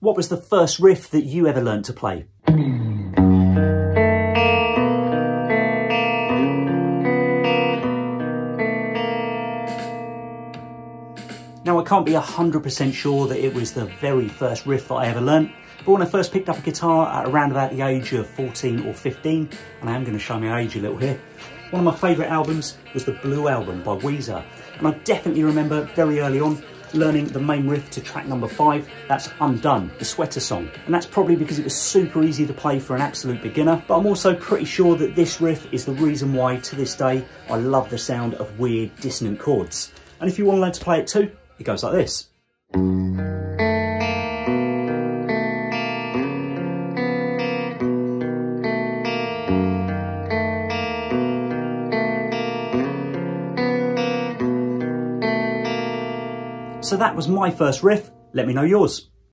What was the first riff that you ever learnt to play? Now, I can't be 100% sure that it was the very first riff that I ever learnt, but when I first picked up a guitar at around about the age of 14 or 15, and I am going to show my age a little here, one of my favourite albums was the Blue Album by Weezer, and I definitely remember very early on learning the main riff to track number 5, that's Undone, the Sweater song. And that's probably because it was super easy to play for an absolute beginner, but I'm also pretty sure that this riff is the reason why, to this day, I love the sound of weird dissonant chords. And if you want to learn to play it too, it goes like this. So that was my first riff. Let me know yours.